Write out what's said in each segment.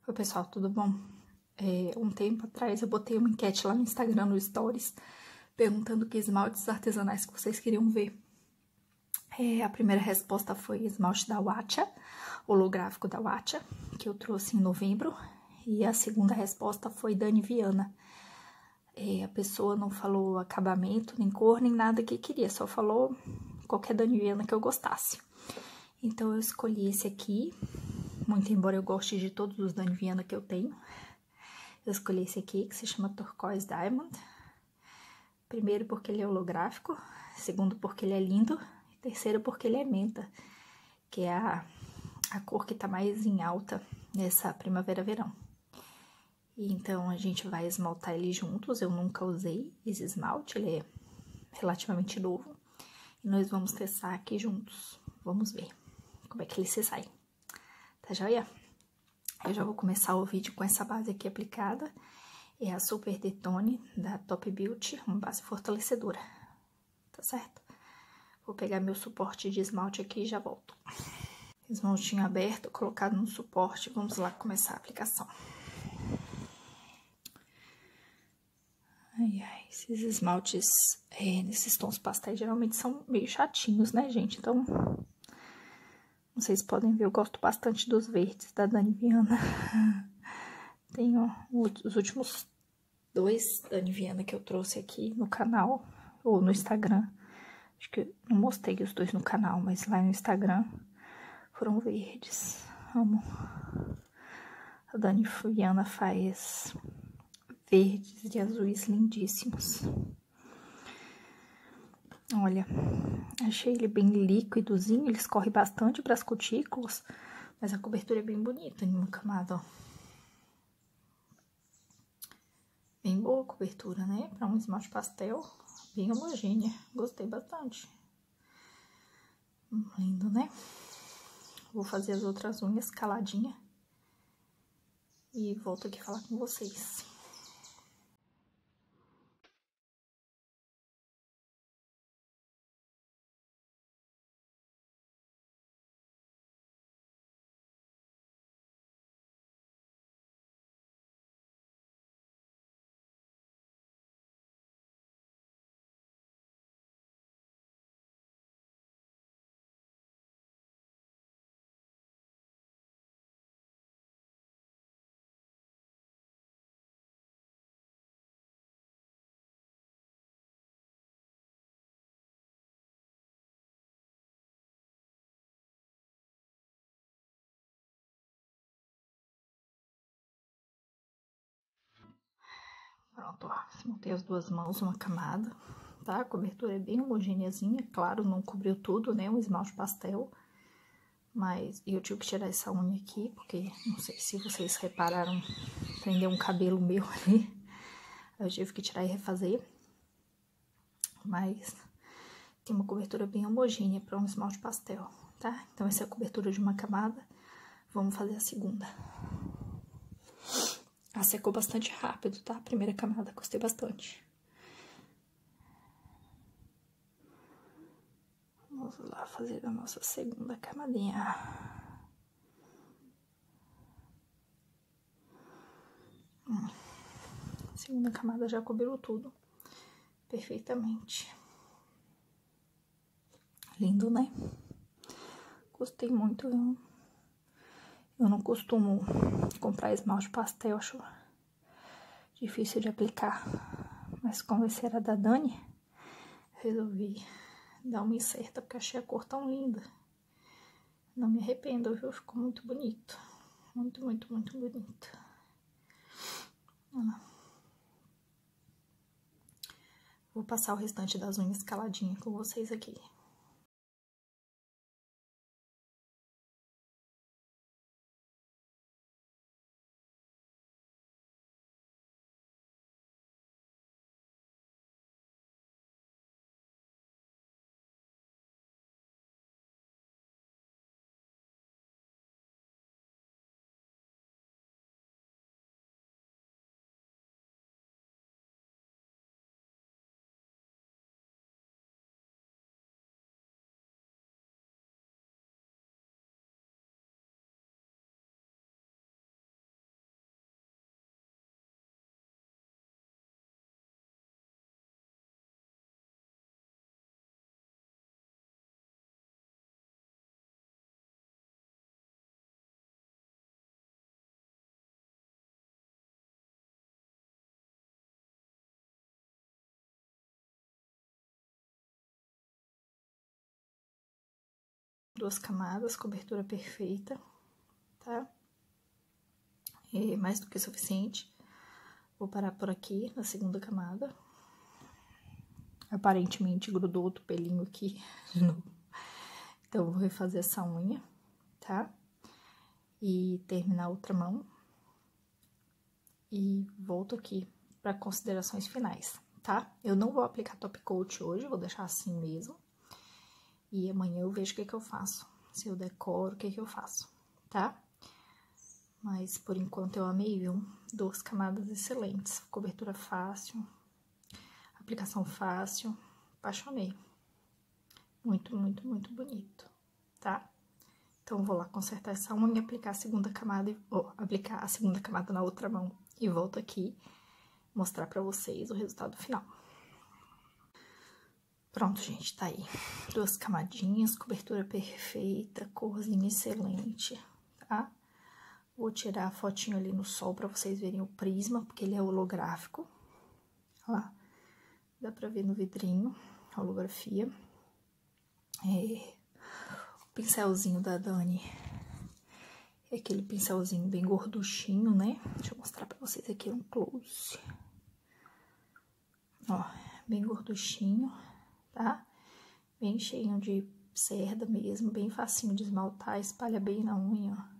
Oi, pessoal, tudo bom? Um tempo atrás eu botei uma enquete lá no Instagram, no Stories, perguntando que esmaltes artesanais que vocês queriam ver. A primeira resposta foi esmalte da Watcha, holográfico da Watcha, que eu trouxe em novembro. E a segunda resposta foi Dani Viana. A pessoa não falou acabamento, nem cor, nem nada que queria, só falou qualquer Dani Viana que eu gostasse. Então eu escolhi esse aqui, muito embora eu goste de todos os Dani Viana que eu tenho. Eu escolhi esse aqui, que se chama Turquoise Diamond. Primeiro porque ele é holográfico, segundo porque ele é lindo, e terceiro porque ele é menta, que é a cor que tá mais em alta nessa primavera-verão. E então a gente vai esmaltar ele juntos. Eu nunca usei esse esmalte, ele é relativamente novo. E nós vamos testar aqui juntos. Vamos ver como é que ele se sai. Tá joia? Eu já vou começar o vídeo com essa base aqui aplicada. É a Super Detone da Top Beauty, uma base fortalecedora. Tá certo? Vou pegar meu suporte de esmalte aqui e já volto. Esmaltinho aberto, colocado no suporte. Vamos lá começar a aplicação. Ai, ai, esses esmaltes nesses tons pastéis geralmente são meio chatinhos, né, gente? Então, vocês podem ver, eu gosto bastante dos verdes da Dani Viana. Tenho os últimos 2 Dani Viana que eu trouxe aqui no canal, ou no Instagram. Acho que eu não mostrei os 2 no canal, mas lá no Instagram foram verdes. Amo. A Dani Viana faz verdes e azuis lindíssimos. Olha, achei ele bem líquidozinho, ele escorre bastante para as cutículas, mas a cobertura é bem bonita em uma camada, ó. Bem boa a cobertura, né? Para um esmalte pastel, bem homogênea. Gostei bastante. Lindo, né? Vou fazer as outras unhas caladinha e volto aqui falar com vocês. Pronto, ó, montei as 2 mãos, uma camada, tá? A cobertura é bem homogêneazinha, claro, não cobriu tudo, né? Um esmalte pastel, mas eu tive que tirar essa unha aqui, porque não sei se vocês repararam, prendeu um cabelo meu ali, eu tive que tirar e refazer, mas tem uma cobertura bem homogênea para um esmalte pastel, tá? Então essa é a cobertura de uma camada, vamos fazer a segunda. Ah, secou bastante rápido, tá? A primeira camada, gostei bastante. Vamos lá fazer a nossa segunda camadinha. A segunda camada já cobriu tudo perfeitamente. Lindo, né? Gostei muito. Eu não costumo comprar esmalte pastel, acho difícil de aplicar. Mas como esse era da Dani, resolvi dar uma incerta, porque achei a cor tão linda. Não me arrependo, viu? Ficou muito bonito. Muito, muito, muito bonito. Vou passar o restante das unhas caladinha com vocês aqui. 2 camadas, cobertura perfeita, tá? É mais do que suficiente. Vou parar por aqui, na segunda camada. Aparentemente grudou outro pelinho aqui de novo. Então, eu vou refazer essa unha, tá? E terminar a outra mão. E volto aqui para considerações finais, tá? Eu não vou aplicar top coat hoje, vou deixar assim mesmo. E amanhã eu vejo o que eu faço. Se eu decoro, o que eu faço, tá? Mas, por enquanto, eu amei, viu? 2 camadas excelentes. Cobertura fácil. Aplicação fácil. Apaixonei. Muito, muito, muito bonito, tá? Então, vou lá consertar essa unha, aplicar a segunda camada, aplicar a segunda camada na outra mão. E volto aqui mostrar pra vocês o resultado final. Pronto, gente, tá aí. 2 camadinhas, cobertura perfeita, corzinha excelente, tá? Vou tirar a fotinho ali no sol pra vocês verem o prisma, porque ele é holográfico. Olha lá, dá pra ver no vidrinho, a holografia. O pincelzinho da Dani é aquele pincelzinho bem gorduchinho, né? Deixa eu mostrar pra vocês aqui um close. Ó, bem gorduchinho, tá? Bem cheinho de cerda mesmo, bem facinho de esmaltar, espalha bem na unha, ó.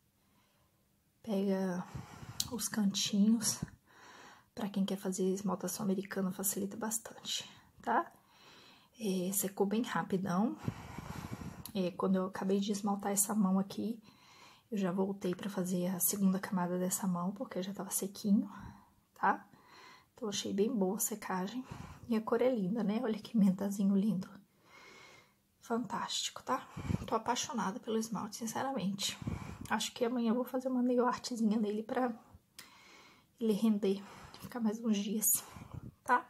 Pega os cantinhos, pra quem quer fazer esmaltação americana facilita bastante, tá? Secou bem rapidão. Quando eu acabei de esmaltar essa mão aqui, eu já voltei pra fazer a segunda camada dessa mão, porque já tava sequinho, tá? Então, achei bem boa a secagem. E a cor é linda, né? Olha que mentazinho lindo. Fantástico, tá? Tô apaixonada pelo esmalte, sinceramente. Acho que amanhã eu vou fazer uma nail artzinha nele pra ele render, ficar mais uns dias, tá?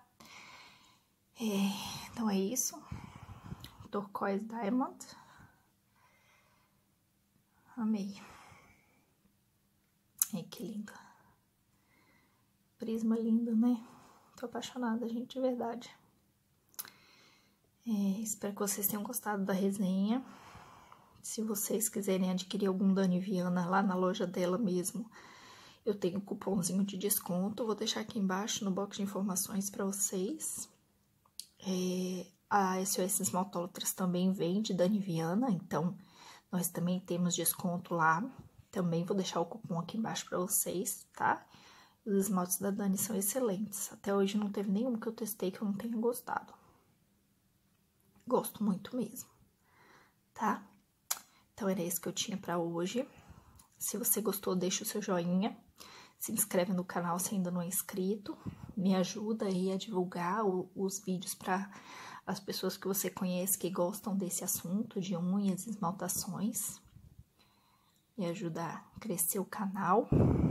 Então, é isso. Turquoise Diamond. Amei. Que lindo. Prisma lindo, né? Tô apaixonada, gente, de verdade. Espero que vocês tenham gostado da resenha. Se vocês quiserem adquirir algum Dani Viana lá na loja dela mesmo, eu tenho um cupomzinho de desconto. Vou deixar aqui embaixo no box de informações pra vocês. A SOS Esmaltólatras também vende Dani Viana, então nós também temos desconto lá. Também vou deixar o cupom aqui embaixo pra vocês, tá? Os esmaltes da Dani são excelentes. Até hoje não teve nenhum que eu testei que eu não tenha gostado. Gosto muito mesmo, tá? Então, era isso que eu tinha pra hoje. Se você gostou, deixa o seu joinha. Se inscreve no canal se ainda não é inscrito. Me ajuda aí a divulgar os vídeos pra as pessoas que você conhece que gostam desse assunto de unhas e esmaltações. Me ajuda a crescer o canal.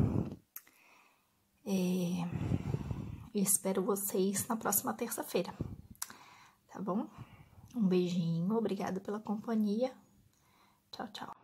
Espero vocês na próxima terça-feira, tá bom? Um beijinho, obrigada pela companhia. Tchau, tchau.